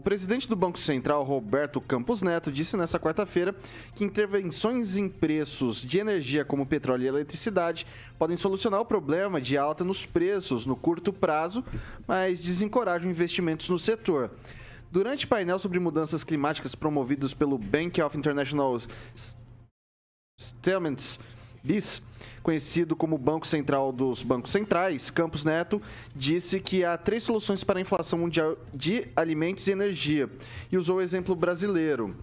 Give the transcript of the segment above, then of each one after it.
presidente do Banco Central, Roberto Campos Neto, disse nesta quarta-feira que intervenções em preços de energia como petróleo e eletricidade podem solucionar o problema de alta nos preços no curto prazo, mas desencorajam investimentos no setor. Durante painel sobre mudanças climáticas promovidos pelo Bank of International Settlements, BIS, conhecido como Banco Central dos Bancos Centrais, Campos Neto disse que há 3 soluções para a inflação mundial de alimentos e energia e usou o exemplo brasileiro.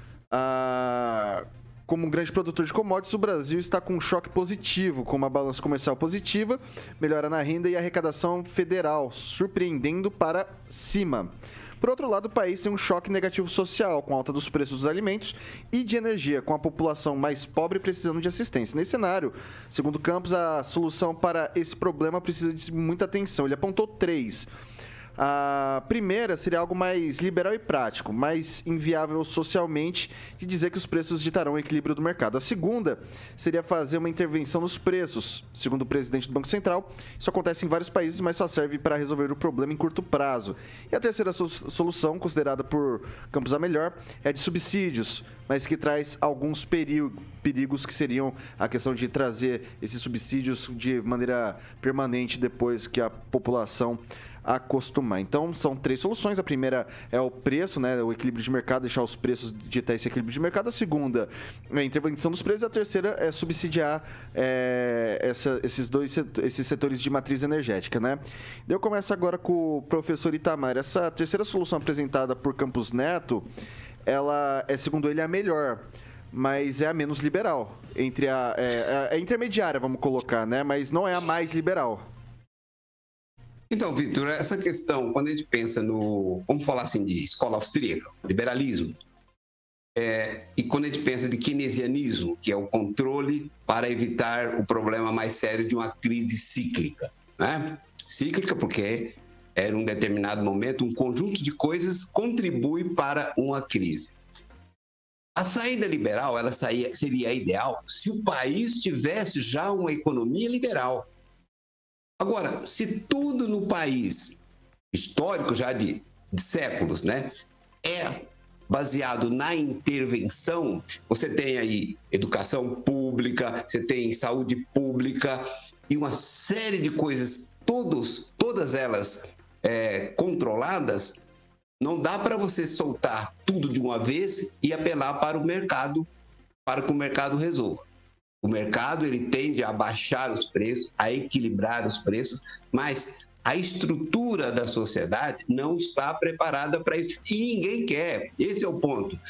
Como um grande produtor de commodities, o Brasil está com um choque positivo, com uma balança comercial positiva, melhora na renda e arrecadação federal, surpreendendo para cima. Por outro lado, o país tem um choque negativo social, com a alta dos preços dos alimentos e de energia, com a população mais pobre precisando de assistência. Nesse cenário, segundo Campos, a solução para esse problema precisa de muita atenção. Ele apontou 3. A primeira seria algo mais liberal e prático, mais inviável socialmente, de dizer que os preços ditarão o equilíbrio do mercado. A segunda seria fazer uma intervenção nos preços. Segundo o presidente do Banco Central, isso acontece em vários países, mas só serve para resolver o problema em curto prazo. E a terceira solução, considerada por Campos a melhor, é de subsídios, mas que traz alguns perigos que seriam a questão de trazer esses subsídios de maneira permanente depois que a população acostumar. Então, são 3 soluções. A primeira é o preço, né, o equilíbrio de mercado, deixar os preços ditar esse equilíbrio de mercado. A segunda é a intervenção dos preços. A terceira é subsidiar esses setores de matriz energética, né? Eu começo agora com o professor Itamar. Essa terceira solução apresentada por Campos Neto, ela é, segundo ele, a melhor, mas é a menos liberal. É intermediária, vamos colocar, né? Mas não é a mais liberal. Então, Vitor, essa questão, quando a gente pensa no, vamos falar assim, de escola austríaca, liberalismo, e quando a gente pensa de keynesianismo, que é o controle para evitar o problema mais sério de uma crise cíclica, né? Cíclica porque em um determinado momento um conjunto de coisas contribui para uma crise. A saída liberal, seria ideal se o país tivesse já uma economia liberal. Agora, se tudo no país, histórico já de séculos, né, é baseado na intervenção, você tem aí educação pública, você tem saúde pública e uma série de coisas, todas elas controladas, não dá para você soltar tudo de uma vez e apelar para o mercado, para que o mercado resolva. O mercado ele tende a baixar os preços, a equilibrar os preços, mas a estrutura da sociedade não está preparada para isso. E ninguém quer. Esse é o ponto.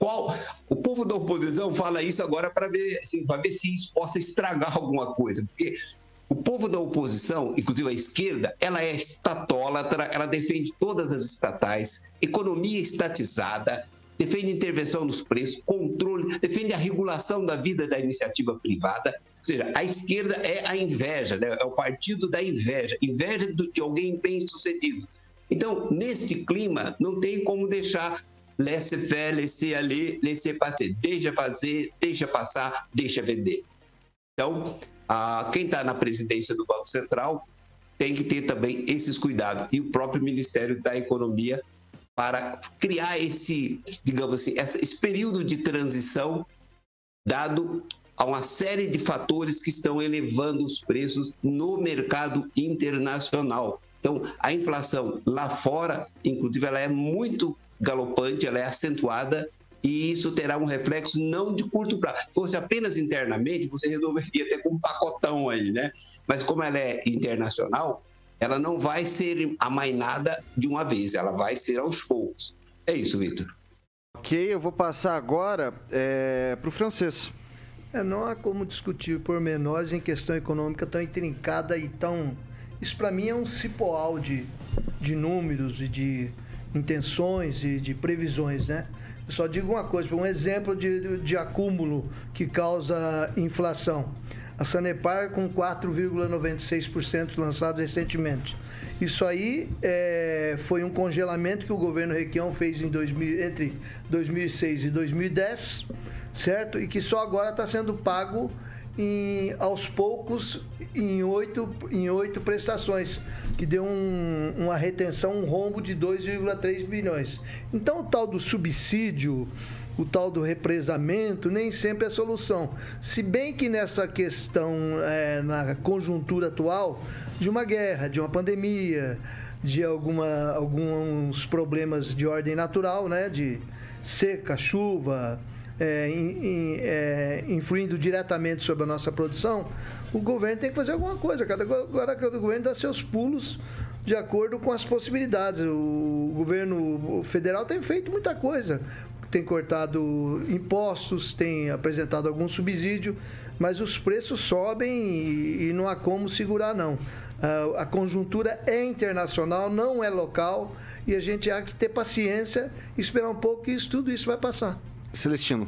O povo da oposição fala isso agora para ver, assim, se isso possa estragar alguma coisa. Porque o povo da oposição, inclusive a esquerda, ela é estatólatra, ela defende todas as estatais, economia estatizada, defende intervenção nos preços, controle, defende a regulação da vida da iniciativa privada. Ou seja, a esquerda é a inveja, né? É o partido da inveja de alguém bem-sucedido. Então, nesse clima, não tem como deixar laissez-faire, laisser-aller, laisser-passer. Deixa fazer, deixa passar, deixa vender. Então, quem está na presidência do Banco Central tem que ter também esses cuidados. E o próprio Ministério da Economia para criar esse período de transição dado a uma série de fatores que estão elevando os preços no mercado internacional. Então, a inflação lá fora, inclusive, ela é muito galopante, ela é acentuada e isso terá um reflexo não de curto prazo. Se fosse apenas internamente, você resolveria ter com um pacotão aí, né? Mas como ela é internacional, ela não vai ser amainada de uma vez, ela vai ser aos poucos. É isso, Vitor. Ok, eu vou passar agora para o Francês. Não há como discutir pormenores em questão econômica tão intrincada e tão... Isso, para mim, é um cipoal de números e de intenções e de previsões, né? Eu só digo uma coisa, um exemplo de acúmulo que causa inflação. A Sanepar com 4,96% lançado recentemente. Isso aí foi um congelamento que o governo Requião fez entre 2006 e 2010, certo? E que só agora está sendo pago aos poucos em 8 prestações, que deu uma retenção, um rombo de 2,3 bilhões. Então, o tal do subsídio, o tal do represamento, nem sempre é solução. Se bem que nessa questão, na conjuntura atual, de uma guerra, de uma pandemia, de alguns problemas de ordem natural, né, de seca, chuva, influindo diretamente sobre a nossa produção, o governo tem que fazer alguma coisa. Agora cada governo dá seus pulos de acordo com as possibilidades. O governo federal tem feito muita coisa, tem cortado impostos, tem apresentado algum subsídio, mas os preços sobem e não há como segurar, não. A conjuntura é internacional, não é local, e a gente há que ter paciência, esperar um pouco que tudo isso vai passar. Celestino.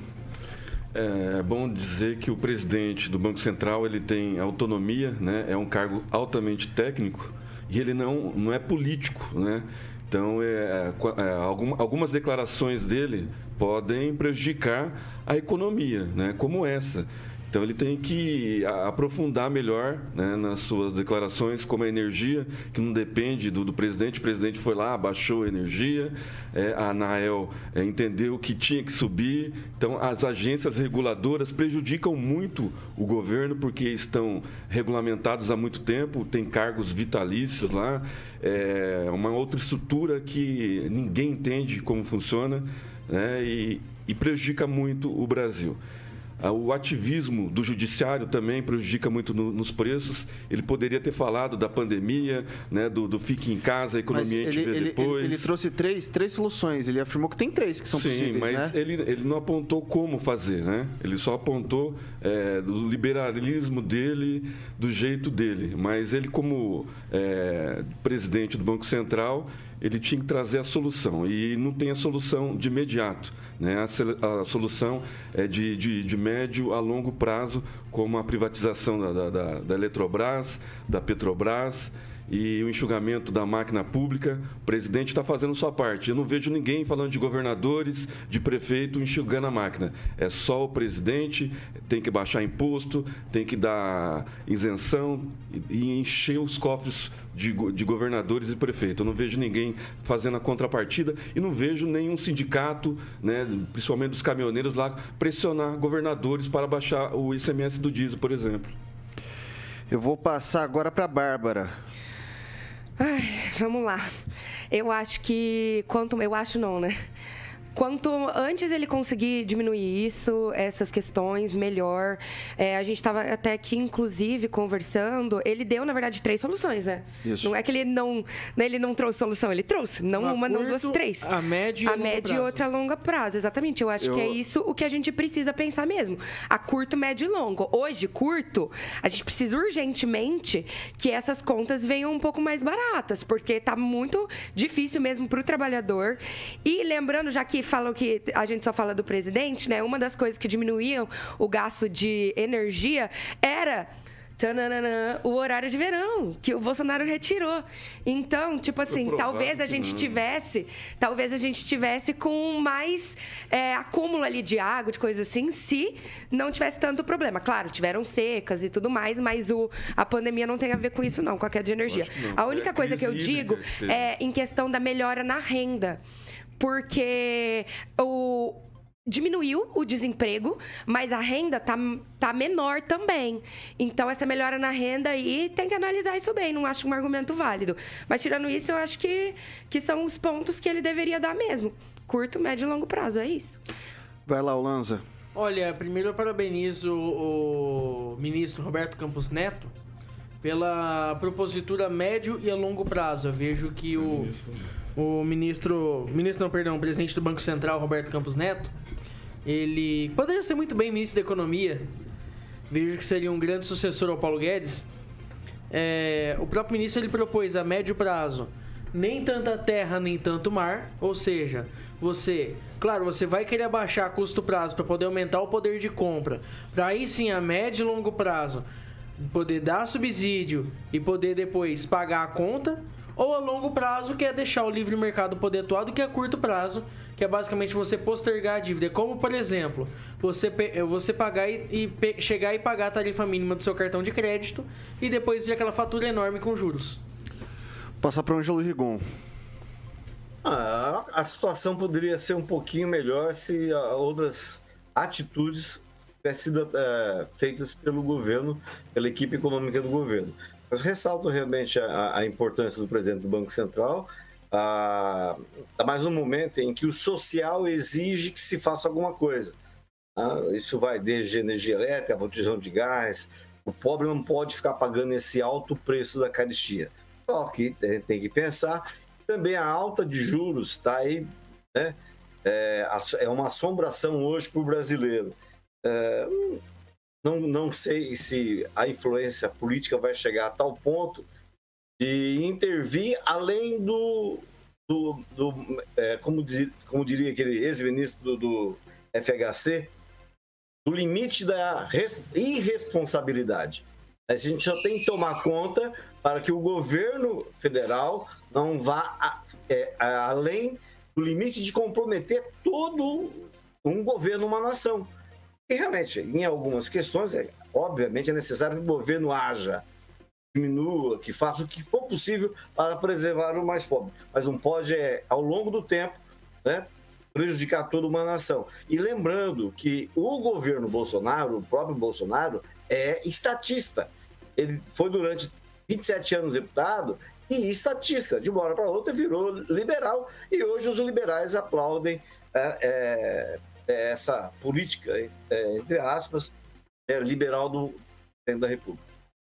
É bom dizer que o presidente do Banco Central ele tem autonomia, né? É um cargo altamente técnico e ele não é político, né? Então, algumas declarações dele podem prejudicar a economia, né? Como essa. Então, ele tem que aprofundar melhor, né, nas suas declarações, como a energia, que não depende do presidente. O presidente foi lá, baixou a energia, a ANAEL entendeu que tinha que subir. Então, as agências reguladoras prejudicam muito o governo, porque estão regulamentados há muito tempo, tem cargos vitalícios lá, uma outra estrutura que ninguém entende como funciona, né, e prejudica muito o Brasil. O ativismo do judiciário também prejudica muito nos preços. Ele poderia ter falado da pandemia, né, do fique em casa, a economia a gente vê depois. Ele trouxe três soluções. Ele afirmou que tem 3 que são possíveis, mas né? ele não apontou como fazer, né? Ele só apontou do liberalismo dele, do jeito dele. Mas ele, como presidente do Banco Central, ele tinha que trazer a solução, e não tem a solução de imediato, né? A solução é de médio a longo prazo, como a privatização da Eletrobras, da Petrobras e o enxugamento da máquina pública. O presidente está fazendo sua parte. Eu não vejo ninguém falando de governadores, de prefeito enxugando a máquina. É só o presidente, tem que baixar imposto, tem que dar isenção e encher os cofres de governadores e prefeitos. Eu não vejo ninguém fazendo a contrapartida e não vejo nenhum sindicato, né, principalmente dos caminhoneiros lá, pressionar governadores para baixar o ICMS do diesel, por exemplo. Eu vou passar agora para a Bárbara. Vamos lá. Eu acho que... Quanto antes ele conseguir diminuir essas questões, melhor. A gente estava até aqui, inclusive, conversando. Ele deu, na verdade, 3 soluções, né? Isso. Não é que ele não trouxe solução, ele trouxe. Não uma, não 2, 3. A média e outra a longo prazo, exatamente. Eu acho que é isso o que a gente precisa pensar mesmo. A curto, médio e longo. Hoje, curto, a gente precisa urgentemente que essas contas venham um pouco mais baratas, porque está muito difícil mesmo para o trabalhador. E lembrando, já que falam que a gente só fala do presidente, né? Uma das coisas que diminuíam o gasto de energia era o horário de verão, que o Bolsonaro retirou. Então, tipo assim, talvez a gente tivesse com mais acúmulo ali de água, de coisa assim, se não tivesse tanto problema. Claro, tiveram secas e tudo mais, mas a pandemia não tem a ver com isso, não, com a queda de energia. A única coisa que eu digo é em questão da melhora na renda. Porque diminuiu o desemprego, mas a renda tá menor também. Então, essa melhora na renda aí tem que analisar isso bem. Não acho um argumento válido. Mas, tirando isso, eu acho que são os pontos que ele deveria dar mesmo. Curto, médio e longo prazo, é isso. Vai lá, Olanza. Olha, primeiro eu parabenizo o ministro Roberto Campos Neto pela propositura médio e a longo prazo. Eu vejo que o presidente do Banco Central, Roberto Campos Neto, ele poderia ser muito bem ministro da Economia. Vejo que seria um grande sucessor ao Paulo Guedes. O próprio ministro ele propôs a médio prazo nem tanta terra, nem tanto mar. Ou seja, você vai querer abaixar custo prazo para poder aumentar o poder de compra. Para aí sim, a médio e longo prazo, poder dar subsídio e poder depois pagar a conta. ou a longo prazo, que é deixar o livre mercado poder atuar, do que a curto prazo, que é basicamente você postergar a dívida. Como, por exemplo, você pagar chegar e pagar a tarifa mínima do seu cartão de crédito e depois vir aquela fatura enorme com juros. Passar para o Ângelo Rigon. A situação poderia ser um pouquinho melhor se outras atitudes tivessem sido feitas pelo governo, pela equipe econômica do governo. Mas ressalto realmente a importância do presidente do Banco Central, mais um momento em que o social exige que se faça alguma coisa. Isso vai desde energia elétrica, botijão de gás. O pobre não pode ficar pagando esse alto preço da caristia. Só que tem que pensar, também a alta de juros está aí, né? É uma assombração hoje para o brasileiro. Não sei se a influência política vai chegar a tal ponto de intervir além como diria aquele ex-ministro do FHC, do limite da irresponsabilidade. A gente só tem que tomar conta para que o governo federal não vá além do limite de comprometer todo um governo, uma nação. E realmente, em algumas questões, obviamente é necessário que o governo haja, diminua, que faça o que for possível para preservar o mais pobre. Mas não pode, ao longo do tempo, né, prejudicar toda uma nação. E lembrando que o governo Bolsonaro, o próprio Bolsonaro, é estatista. Ele foi durante 27 anos deputado e estatista. De uma hora para outra virou liberal e hoje os liberais aplaudem essa política, entre aspas, liberal do presidente da República.